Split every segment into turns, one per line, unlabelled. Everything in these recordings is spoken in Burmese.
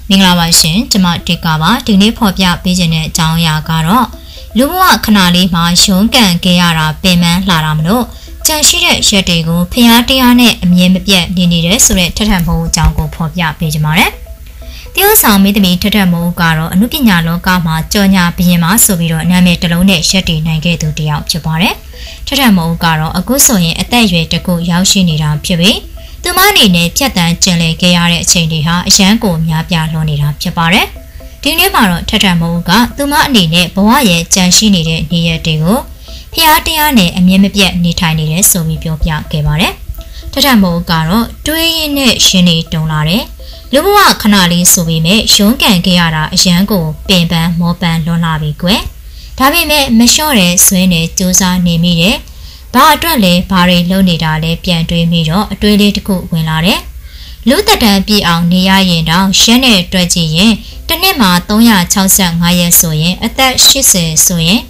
မင်္ဂလာပါရှင်ကျွန်မတေကာပါဒီနေ့ဖော်ပြပေးခြင်းတဲ့အကြောင်းအရာကတော့လူဘဝခဏလေးမှာရုန်းကန်ခဲ့ရတာပင်ပန်းလာတာမလို့ကြံရှိတဲ့ရက်တွေကိုဖျားတရားနဲ့အမြဲမပြတ်နေနေတဲ့ဆိုတဲ့ထထမိုးအကြောင်းကိုဖော်ပြပေးကြပါမယ်။တရုတ်ဆောင်မိသမီးထထမိုးကတော့အနုပညာလောကမှာကြော်ညာဘရင်မဆိုပြီးတော့နာမည်တစ်လုံးနဲ့ရက်တည်နိုင်ခဲ့သူတစ်ယောက်ဖြစ်ပါတယ်။ထထမိုးကတော့အခုဆိုရင်အသက်အရွယ်တစ်ခုရောက်ရှိနေတာဖြစ်ပြီးသူမအနေနဲ့ဖြတ်တန်းကျင်လည်ခဲ့ရတဲ့အချိန်တွေဟာအရန်ကိုများပြားလွန်နေတာဖြစ်ပါတယ်။ဒီနေ့မှာတော့ထထမိုးကသူမအနေနဲ့ဘဝရဲ့ကြံရှိနေတဲ့နေရက်တွေကိုဖျားတရားနဲ့အမြဲမပြတ်နေထိုင်နေတယ်ဆိုပြီးပြောပြခဲ့ပါတယ်။ထထမိုးကတော့တွေးရင်းနဲ့ရှင်နေတုံလာတယ်။လူဘဝခဏလေးဆိုပေမဲ့ရုန်းကန်ခဲ့ရတာအရန်ကိုပင်ပန်းမောပန်းလွန်လာပြီကွယ်။ဒါပေမဲ့မလျှော့တဲ့ဆွဲနဲ့စူးစမ်းနေမိတယ်။ဘာအတွက်လဲဘာတွေလုပ်နေတာလဲပြန်တွေးမိတော့အတွေးလေးတစ်ခုဝင်လာတယ်။လူသက်တမ်းပြည့်အောင်နေရရင်တောင်ရက်နဲ့တွက်ကြည့်ရင်တစ်နှစ်မှာ365ရက်ဆိုရင်အသက်80ဆိုရင်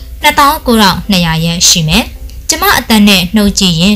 29,200ရက်ရှိမယ်။ကျမအသက်နဲ့နှုတ်ကြည့်ရင်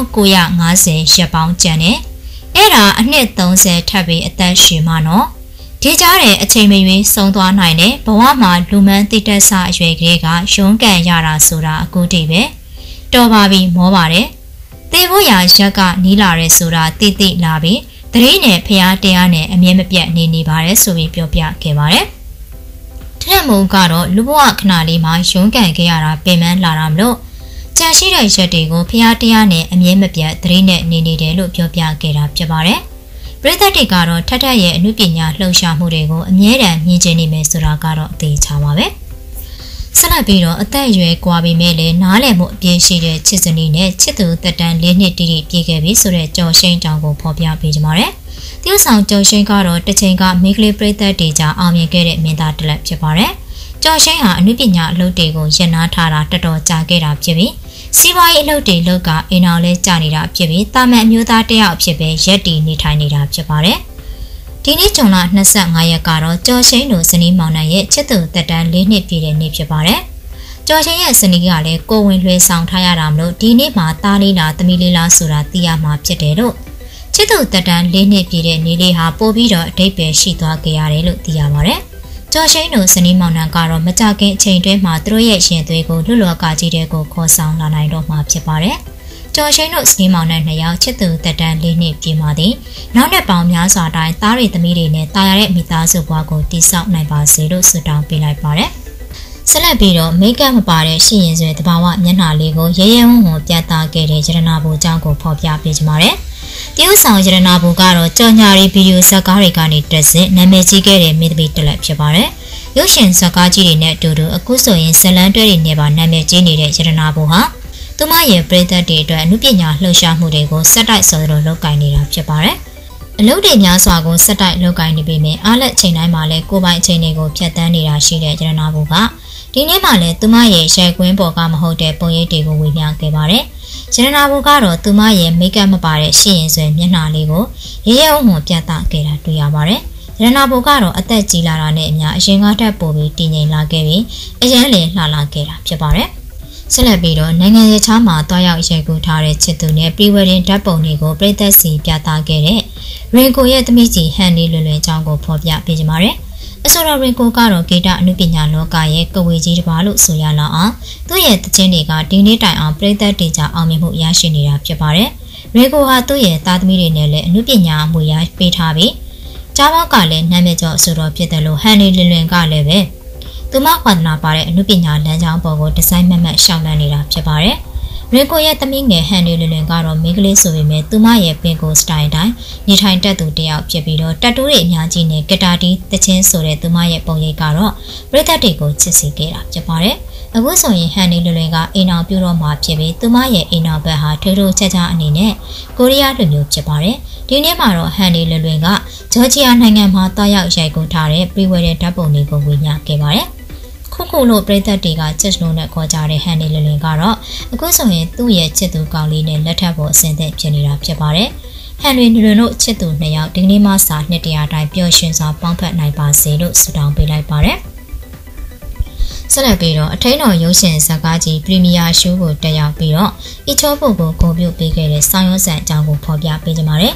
1950ရက်ပေါင်းကျန်တယ်။အဲ့ဒါအနှစ်30ထပ်ပြီးအသက်ရှည်မှနော်။ဒီကြားတဲ့အချိန်မရွေးဆုံးသွားနိုင်တယ်ဘဝမှာလူမှန်းတိတက်ဆအရွယ်ကလေးကရုန်းကန်ရတာဆိုတာအခုတည်းပဲ။တော်ပါပြီမောပါတယ်။သေဖို့ရာရက်ကနီးလာရဲဆိုတာတိတိလာပြီ။တတိနဲ့ဖျားတရားနဲ့အမြဲမပြတ်နေပါတယ်ဆိုပြီးပြောပြခဲ့ပါတယ်။ထက်မုံကတော့လူဘဝခဏလေးမှာရုန်းကန်ခဲ့ရတာပင်ပန်းလာတာမလို့ကြံရှိတဲ့ရက်တွေကိုဖျားတရားနဲ့အမြဲမပြတ်တတိနဲ့နေတယ်လို့ပြောပြခဲ့တာဖြစ်ပါတယ်။ပရိသတ်တွေကတော့ထက်ရဲ့အမှုပညာလှုပ်ရှားမှုတွေကိုအမြဲတမ်းမြင်ကျင်နေမယ်ဆိုတာကတော့အသေးချပါပဲ။ဆက်လက်ပြီးတော့အသက်အရွယ်ကွာပြီးမဲ့လေနားလည်မှုအပြည့်ရှိတဲ့ချစ်စနီနဲ့ချစ်သူတက်တန်း၄နှစ်တိတိပြည့်ခဲ့ပြီဆိုတဲ့ကြော်ရှိန်တောင်ကိုဖော်ပြပေးကြပါမယ်။တရုတ်ဆောင်ကြော်ရှိန်ကတော့တစ်ချိန်ကမိကလေးပရိသတ်တွေကြားအောင်မြင်ခဲ့တဲ့မင်းသားတစ်လက်ဖြစ်ပါတယ်။ကြော်ရှိန်ဟာအနုပညာအလုပ်တွေကိုရပ်နားထားတာတော်တော်ကြာခဲ့တာဖြစ်ပြီးစီးပွားရေးအလုပ်တွေလုပ်ကအိမ်အောင်လဲကြာနေတာဖြစ်ပြီးတာမန်အမျိုးသားတစ်ယောက်အဖြစ်ပဲရက်တည်နေထိုင်နေတာဖြစ်ပါတယ်။ဒီနေ့ဇွန်လ25ရက်ကတော့ကြော်ရှိန်တို့ဇနီးမောင်နှံရဲ့ချစ်သူတက်တန်း၄နှစ်ပြည့်တဲ့နေ့ဖြစ်ပါတယ်။ကြော်ရှိန်ရဲ့ဇနီးကလည်းကိုဝင်လွှဲဆောင်ထားရတာမလို့ဒီနေ့မှာသားလေးလားသမီးလေးလားဆိုတာသိရမှာဖြစ်တယ်လို့ချစ်သူတက်တန်း၄နှစ်ပြည့်တဲ့နေ့လေးဟာပို့ပြီးတော့အဓိပ္ပာယ်ရှိသွားကြရတယ်လို့သိရပါတယ်။ကြော်ရှိန်တို့ဇနီးမောင်နှံကတော့မကြခင်အချိန်တွင်းမှာသူတို့ရဲ့ရှင်သွေးကိုလွတ်လောကကြီးတဲ့ကိုခေါ်ဆောင်လာနိုင်တော့မှာဖြစ်ပါတယ်။ကျော်ရှိန်တို့ဇနီးမောင်နှံ2ယောက်ချစ်သူတက်တန်း၄နှစ်ပြည့်မှသည်နောက်နှစ်ပေါင်းများစွာတိုင်းသားရီသမီးတွေနဲ့တာယာတဲ့မိသားစုဘဝကိုတည်ဆောက်နိုင်ပါစေလို့ဆုတောင်းပေးလိုက်ပါတယ်။ဆက်လက်ပြီးတော့မိတ်ကပ်မပါတဲ့ရှိရင်ဆွေတဘာဝမျက်နှာလေးကိုရဲရဲဝံ့ဝံ့ပြသခဲ့တဲ့ရတနာဘူအကြောင်းကိုဖော်ပြပေးကြပါမယ်။တရုတ်ဆောင်ရတနာဘူကတော့ကြော်ညာရီဗီဒီယိုဇာတ်ကားတွေကနေတက်ဆင့်နာမည်ကြီးခဲ့တဲ့မိသမီးတစ်လက်ဖြစ်ပါတယ်။ရုပ်ရှင်ဇာတ်ကားကြီးတွေနဲ့အတူတူအခုဆိုရင်ဇလန်တွဲတွေနဲ့ပါနာမည်ကြီးနေတဲ့ရတနာဘူဟာသူမရဲ့ပရိသတ်တွေအတွက်အမှုပညာလှုပ်ရှားမှုတွေကိုစက်တိုက်ဆိုသလိုလုပ်ကိုင်နေတာဖြစ်ပါတယ်။အလုပ်တွေများစွာကိုစက်တိုက်လုပ်ကိုင်နေပေမဲ့အားလက်ချိန်တိုင်းမှာလည်းကိုယ်ပိုင်အချိန်တွေကိုဖျက်ဆီးနေတာရှိတဲ့ရတနာဘူကဒီနေ့မှလည်းသူမရဲ့ရှယ်ကွင်းပေါ်ကမဟုတ်တဲ့ပုံရိပ်တွေကိုဝေမျှခဲ့ပါတယ်။ရတနာဘူကတော့သူမရဲ့မိတ်ကပ်မပါတဲ့ရှိရင်ဆွဲမျက်နှာလေးကိုရဲရဲဝံ့ဝံ့ပြသခဲ့တာတွေ့ရပါတယ်။ရတနာဘူကတော့အသက်ကြီးလာတာနဲ့အမျှအရင်ကထက်ပိုပြီးတည်ငြိမ်လာခဲ့ပြီးအရန်လည်းလှလာခဲ့တာဖြစ်ပါတယ်။ဆက်လက်ပြီးတော့နိုင်ငံရေးချားမှာတွားရောက်ရိုက်ကူးထားတဲ့ချစ်သူနဲ့ pre-wedding ဓာတ်ပုံတွေကိုပြည်သက်စီပြသခဲ့တဲ့ရင်ကိုရဲ့သမီးကြီးဟန်နီလွင်လွင်အကြောင်းကိုဖော်ပြပေးကြပါမယ်။အဆိုတော်ရင်ကိုကတော့ဂီတအနုပညာလောကရဲ့ကဝေကြီးတစ်ပါးလို့ဆိုရလောက်အောင်သူ့ရဲ့သချင်းတွေကဒီနေ့တိုင်အောင်ပြည်သက်တင်ကြအောင်မြင်မှုရရှိနေတာဖြစ်ပါတယ်။ရင်ကိုဟာသူ့ရဲ့သားသမီးတွေနဲ့လည်းအနုပညာအမှုရပေးထားပြီးကြားပေါက်ကလည်းနာမည်ကျော်အဆိုတော်ဖြစ်တယ်လို့ဟန်နီလွင်လွင်ကလည်းပဲသူမဝါသနာပါတဲ့အနုပညာလမ်းကြောင်းပေါ်ကိုဒီဇိုင်းမှတ်မှတ်ရှောက်လန်းနေတာဖြစ်ပါတယ်။ရင်ကိုရဲ့သမီးငယ်ဟန်နီလွင်လွင်ကတော့မိန်းကလေးဆိုပေမဲ့သူမရဲ့ပင်ကိုစတိုင်တိုင်းနေထိုင်တတ်သူတစ်ယောက်ဖြစ်ပြီးတော့တက်တူးတွေအများကြီးနဲ့ဂီတာတီးသချင်းဆိုတဲ့သူမရဲ့ပုံရိပ်ကတော့ပရိသတ်တွေကိုချစ်စေခဲ့တာဖြစ်ပါတယ်။အခုဆိုရင်ဟန်နီလွင်လွင်ကအိမ်အောင်ပြုတော့မှာဖြစ်ပြီးသူမရဲ့အိမ်အောင်ဘက်ဟာထိုးထိုးချက်ချအနေနဲ့ကိုရီးယားလူမျိုးဖြစ်ပါတယ်။ဒီနေ့မှာတော့ဟန်နီလွင်လွင်ကဂျော်ဂျီယာနိုင်ငံမှာတွားရောက်ရိုက်ကူးထားတဲ့ pre-wedding ဓာတ်ပုံတွေကိုဝေမျှခဲ့ပါတယ်။ခုလို့ပြည်သက်တွေကချစ်လို့နဲ့ခေါ်ကြတဲ့ဟန်နီလွင်လွင်ကတော့အခုဆိုရင်သူ့ရဲ့ချစ်သူကောင်းလေးနဲ့လက်ထပ်ဖို့အဆင်သင့်ဖြစ်နေတာဖြစ်ပါတယ်။ဟန်နီလွင်တို့ချစ်သူ2ယောက်ဒီနေ့မှစာနှစ်တရာတိုင်းပျော်ရွှင်စွာပေါင်းဖက်နိုင်ပါစေလို့ဆုတောင်းပေးလိုက်ပါတယ်။ဆက်လက်ပြီးတော့အထိန်တော်ရုပ်ရှင်ဇာတ်ကားကြီးပရီမီယာရှိုးကိုတက်ရောက်ပြီးတော့အီချောဖို့ကိုဂုဏ်ပြုပေးခဲ့တဲ့ဆောင်းရုံးဆန်အကြောင်းကိုဖော်ပြပေးကြပါမယ်။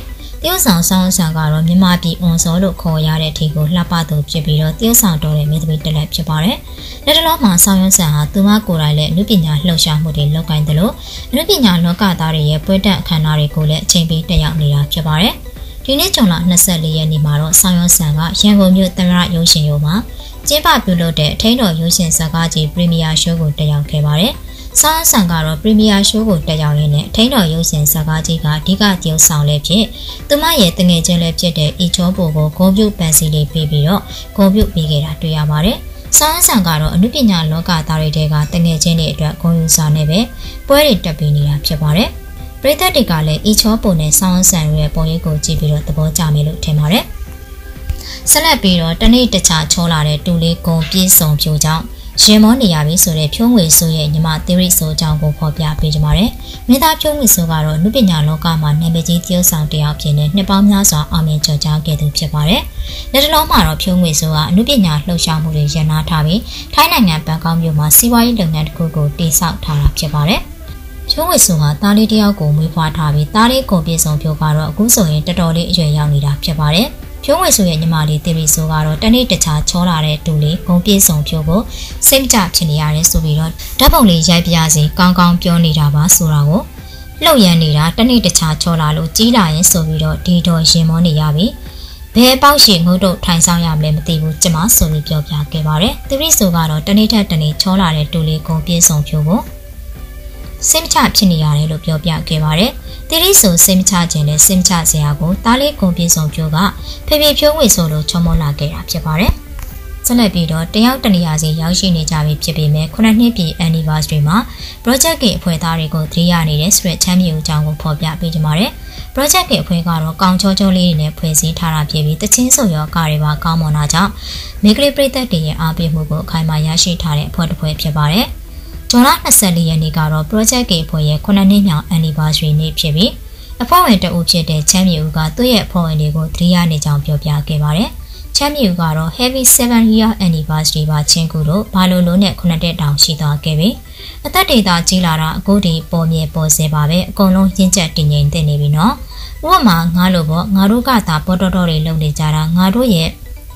တရုတ်ဆောင်ဆောင်းဆန်ကတော့မြန်မာပြည်အွန်စောလို့ခေါ်ရတဲ့အထိကိုလှပသူဖြစ်ပြီးတော့တရုတ်ဆောင်တော်တဲ့မိသမီးတစ်လက်ဖြစ်ပါတယ်။လက်တလောမှာဆောင်းရုံးဆန်ဟာသူမကိုယ်တိုင်လည်းအနုပညာလှုပ်ရှားမှုတွေလုပ်ကိုင်တယ်လို့အနုပညာလောကသားတွေရဲ့ပွဲတက်အခမ်းအနားတွေကိုလည်းအချိန်ပေးတက်ရောက်နေတာဖြစ်ပါတယ်။ဒီနေ့ဇွန်လ24ရက်နေ့မှာတော့ဆောင်းရုံးဆန်ကရန်ကုန်မြို့သမရရုံးရှင်ရုံမှာကျင်းပပြုလုပ်တဲ့အထိန်တော်ရုံးရှင်ဇာတ်ကားကြီးပရီမီယာရှိုးကိုတက်ရောက်ခဲ့ပါတယ်။ဆောင်းဆန်ကတော့ပရီမီယာရှိုးကိုတက်ရောက်ရင်းနဲ့အထိန်တော်ရုံးရှင်ဇာတ်ကားကြီးကအဓိကတရုတ်ဆောင်လည်းဖြစ်သူမရဲ့တငယ်ချင်းလည်းဖြစ်တဲ့အီချောပိုကိုဂုဏ်ပြုပန်စီလေးပေးပြီးတော့ဂုဏ်ပြုပေးခဲ့တာတွေ့ရပါတယ်။ဆောင်းဆန်ကတော့အနုပညာလောကသားတွေကတငယ်ချင်းတွေအတွက်ဂုဏ်ယူစာနဲ့ပဲပွဲတွေတက်ပေးနေတာဖြစ်ပါတယ်။ပရိသတ်တွေကလည်းအီချောပိုနဲ့ဆောင်းဆန်ရဲ့ပုံရိပ်ကိုကြည့်ပြီးတော့သဘောကျမယ်လို့ထင်ပါတယ်။ဆက်လက်ပြီးတော့တနေ့တခြားချောလာတဲ့တူလေးကုံပြေးစုံဖြိုကြောင့်ရင်မောနေရပြီဆိုတဲ့ဖြိုးငွေဆိုရဲ့ညီမသီရိဆိုအကြောင်းကိုဖော်ပြပေးကြပါမယ်။မိသားဖြိုးငွေဆိုကတော့နုပညာလောကမှာနာမည်ကြီးတရုတ်ဆောင်တစ်ယောက်ဖြစ်နေနှစ်ပေါင်းများစွာအောင်မြင်ကျော်ကြားခဲ့သူဖြစ်ပါတယ်။လက်တလုံးမှာတော့ဖြိုးငွေဆိုကအနုပညာလှုပ်ရှားမှုတွေရန်နာထားပြီးထိုင်းနိုင်ငံဘန်ကောက်မြို့မှာစီးပွားရေးလုပ်ငန်းတစ်ခုကိုတည်ဆောက်ထားတာဖြစ်ပါတယ်။ဖြိုးငွေဆိုကသားလေးတစ်ယောက်ကိုမွေးဖွားထားပြီးသားလေးကိုပြေဆုံးဖြိုးကတော့အခုဆိုရင်တော်တော်လေးအရွယ်ရောက်နေတာဖြစ်ပါတယ်။ဖြိုးငွေဆိုရဲ့ညီမလေးတီဗီဆိုကတော့တနေ့တခြားချောလာတဲ့တူလေးဂုံပြေဆုံးဖြိုးကိုစိတ်မချဖြစ်နေရတယ်ဆိုပြီးတော့ဓာတ်ပုံလေးရိုက်ပြစီကောင်းကောင်းပြောနေတာပါဆိုတာကိုလှုပ်ရမ်းနေတာတနေ့တခြားချောလာလို့ကြီးလာရင်ဆိုပြီးတော့ဒီတော့ရင်မောနေရပြီဘယ်ပေါက်ရှိငုတ်တုတ်ထိုင်ဆောင်ရမလဲမသိဘူးကျမဆိုပြီးပြောပြခဲ့ပါတယ်တီဗီဆိုကတော့တနေ့ထက်တနေ့ချောလာတဲ့တူလေးဂုံပြေဆုံးဖြိုးကိုစိတ်မချဖြစ်နေရတယ်လို့ပြောပြခဲ့ပါတယ်တီရီဆိုစိတ်မချခြင်းနဲ့စိတ်မချစရာကိုတားလေးကုန်ပြေဆုံးဖြိုးကဖေဖေဖြိုးငွေဆိုလို့ချောမောလာခဲ့တာဖြစ်ပါတယ်။ဆက်လက်ပြီးတော့တယောက်တနေရာစီရောက်ရှိနေကြပြီဖြစ်ပေမဲ့9နှစ်ပြည့် anniversary မှာ project ကအဖွဲ့သားတွေကိုသတိရနေတဲ့ဆွဲချမ်းမြေဦးအကြောင်းကိုဖော်ပြပေးကြပါမယ်။ project ကအဖွဲ့ကတော့ကောင်းချောချောလေးတွေနဲ့ဖွဲ့စည်းထားတာဖြစ်ပြီးတချင်းဆိုရောကားတွေပါကောင်းမွန်တာကြောင့်မိဂရီပရိသတ်တွေရဲ့အားပေးမှုကိုအခိုင်အမာရရှိထားတဲ့အဖွဲ့တစ်ဖွဲ့ဖြစ်ပါတယ်။ဇွန်လ24ရက်နေ့ကတော့ project ကအဖွဲ့ရဲ့9နှစ်မြောက် anniversary နေ့ဖြစ်ပြီးအဖွဲ့ဝင်တအုပ်ဖြစ်တဲ့ချမ်းမြေဦးကသူ့ရဲ့အဖွဲ့ဝင်တွေကိုသတိရနေကြောင်းပြောပြခဲ့ပါတယ်။ချမ်းမြေဦးကတော့ Heavy 7-year anniversary ပါချင်းကူတို့ဘာလို့လို့နဲ့9တက်တောင်ရှိသွားခဲ့ပြီ။အသက်ဒေတာကြီးလာတာအခုဒီပေါ်မြေပေါ်စေပါပဲအကုန်လုံးရင်းချက်တည်ငြိမ်သိနေပြီနော်။ဥပမာငါလို့ပေါ့ငါတို့ကသာပေါ်တော်တော်တွေလုပ်နေကြတာငါတို့ရဲ့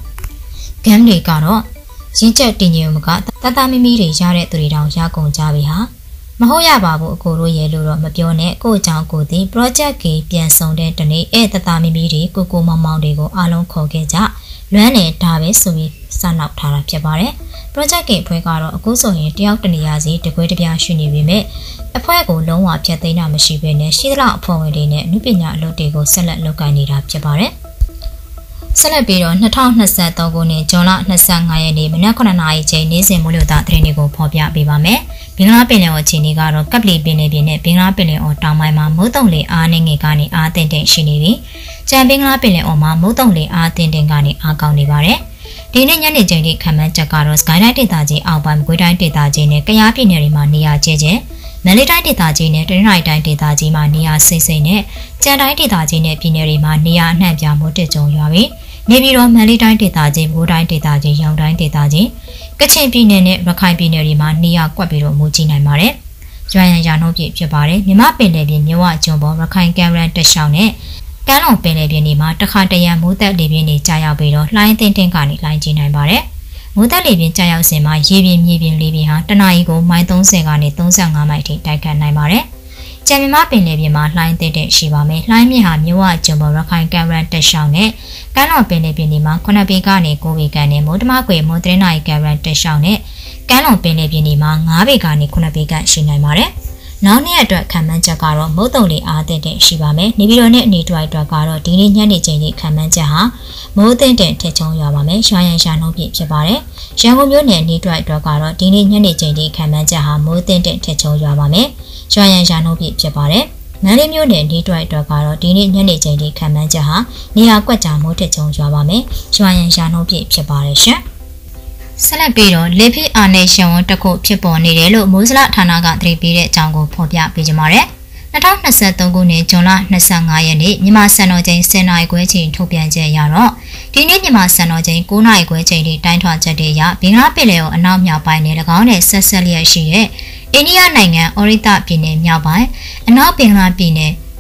game တွေကတော့ရင်းချက်တည်ငြိမ်မှုကတတမီမီတွေရတဲ့သူတွေတောင်ရကုန်ကြပြီဟာမဟုတ်ရပါဘူးအကိုတို့ရဲ့လို့တော့မပြောနဲ့ကို့အကြောင်းကိုသိ project ကပြန်ဆောင်တဲ့တနေ့တတမီမီတွေကိုမောင်မောင်တွေကိုအားလုံးခေါ်ခဲ့ကြလွမ်းနေဒါပဲဆိုပြီးစနောက်ထားတာဖြစ်ပါတယ် project ကအဖွဲ့ကတော့အခုဆိုရင်တယောက်တနေရာစီတကွဲတပြားရှိနေပြီမဲ့အဖွဲ့ကိုလုံးဝဖျက်သိမ်းတာမရှိဘဲနဲ့ရှိသလောက်အဖွဲ့ဝင်တွေနဲ့အမှုပညာအလုပ်တွေကိုဆက်လက်လုပ်ကိုင်နေတာဖြစ်ပါတယ်ဆက်လက်ပြီးတော့2023ခုနှစ်ဇွန်လ25ရက်နေ့မနက်9:00နာရီချိန်နေ့စဉ်မိုးလေဝသသတင်းတွေကိုဖော်ပြပေးပါမယ်။ဘင်္ဂလားပင်လယ်အော်အခြေအနေကတော့ကပ်ပလီပင်လယ်ပြင်နဲ့ဘင်္ဂလားပင်လယ်အော်တောင်ပိုင်းမှာမိုးတုံလေအားနည်းငယ်ကနေအားသင့်တဲ့ရှိနေပြီးကြံဘင်္ဂလားပင်လယ်အော်မှာမိုးတုံလေအားသင့်တဲ့ကနေအားကောင်းနေပါတယ်။ဒီနေ့ညနေချိန်ထိခန့်မှန်းချက်ကတော့စကိုင်းတိုင်းဒေသကြီးအောက်ပိုင်းမကွေးတိုင်းဒေသကြီးနဲ့ကယားပြည်နယ်တွေမှာနေရာကျကျမန္တလေးတိုင်းဒေသကြီးနဲ့တနင်္သာရီတိုင်းဒေသကြီးမှာနေရာစိမ့်စိမ့်နဲ့ကြံတိုင်းဒေသကြီးနဲ့ပြည်နယ်တွေမှာနေရာအနှံ့ပြားမိုးတက်ကြုံရွာပြီးနေပြည်တော်မန္တလေးတိုင်းဒေသကြီး၊ဘိုးတိုင်းဒေသကြီး၊ရောင်တိုင်းဒေသကြီး၊ကချင်ပြည်နယ်နဲ့ရခိုင်ပြည်နယ်တွေမှာနေရာကွက်ပြီးတော့မူကြီးနိုင်ပါတယ်။ရွာရန်ရာနှုန်းပြည့်ဖြစ်ပါတယ်။မြမပင်လယ်ပြင်မြဝကျွန်းပေါ်ရခိုင်ကမ်းရန်တက်ရှောင်းနဲ့ကမ်းလွန်ပင်လယ်ပြင်တွေမှာတခါတရံမိုးသက်လေပြင်းတွေကြာရောက်ပြီးတော့လှိုင်းသင်းတင်းကနေလှိုင်းကြီးနိုင်ပါတယ်။မိုးသက်လေပြင်းကြာရောက်စဉ်မှာရေပြင်မြေပြင်လေပြင်းဟာတနအီကိုမိုင်30ကနေ35မိုင်ထိတိုက်ခတ်နိုင်ပါတယ်။ကျန်မြမပင်လယ်ပြင်မှာလှိုင်းသင်းတဲ့ရှိပါမယ်။လှိုင်းမြင့်ဟာမြဝကျွန်းပေါ်ရခိုင်ကမ်းရန်တက်ရှောင်းနဲ့ကမ်းလွန်ပင်လယ်ပြင်တွေမှာ9ပေကနေ9ပေကန်နဲ့မိုးတမကွေမိုး3နာရီကမ်းရန်တက်ရှောင်းနဲ့ကမ်းလွန်ပင်လယ်ပြင်တွေမှာ9ပေကနေ9ပေကန်ရှိနိုင်ပါတယ်။နောက်နေ့အတွက်ခံမှန်းချက်ကတော့မုတ်တုံလေးအားသင့်တဲ့ရှိပါမယ်။နေပြည်တော်နဲ့အနေတွိုက်အတွက်ကတော့ဒီနေ့ညနေချိန်ထိခံမှန်းချက်ဟာမိုးသင့်တဲ့ထက်ချုံရွာပါမယ်။ရွာရန်ရှာနှုန်းပြည့်ဖြစ်ပါတယ်။ရန်ကုန်မြို့နယ်အနေတွိုက်အတွက်ကတော့ဒီနေ့ညနေချိန်ထိခံမှန်းချက်ဟာမိုးသင့်တဲ့ထက်ချုံရွာပါမယ်။ရွာရန်ရှာနှုန်းပြည့်ဖြစ်ပါတယ်။မန္တလေးမြို့နယ်နေတွိုက်အတွက်ကတော့ဒီနေ့ညနေချိန်ထိခံမှန်းချက်ဟာနေရာကွက်ကြားမိုးထက်ချုံရွာပါမယ်။ရွာရန်ရှာနှုန်းပြည့်ဖြစ်ပါတယ်ရှင်။ဆက်လက်ပြီးတော့လေဖိအားနည်းရှင်ဝန်တစ်ခုဖြစ်ပေါ်နေတယ်လို့မိုးစလဌာနကသတိပေးတဲ့အကြောင်းကိုဖော်ပြပေးကြပါမယ်။2023ခုနှစ်ဇွန်လ25ရက်နေ့မြန်မာစံတော်ချိန်10:00နာရီခွဲချိန်ထုတ်ပြန်ချက်အရတော့ဒီနေ့မြန်မာစံတော်ချိန်9:00နာရီခွဲချိန်ထိတိုင်းထွာချက်တွေအရဘင်္ဂလားပင်လယ်အော်အနောက်မြောက်ပိုင်းနဲ့၎င်းနဲ့ဆက်ဆက်လျက်ရှိတဲ့အိန္ဒိယနိုင်ငံအော်ရိတပြည်နယ်မြောက်ပိုင်းအနောက်ဘင်္ဂလားပြည်နယ်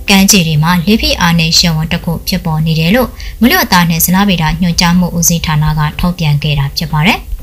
ကမ်းခြေတွေမှာလေဖိအားနည်းရှုံဝန်းတစ်ခုဖြစ်ပေါ်နေတယ်လို့မလွတ်သားနဲ့ဇလားဗေဒညွှန်ကြားမှုဦးစီးဌာနကထုတ်ပြန်ခဲ့တာဖြစ်ပါတယ်။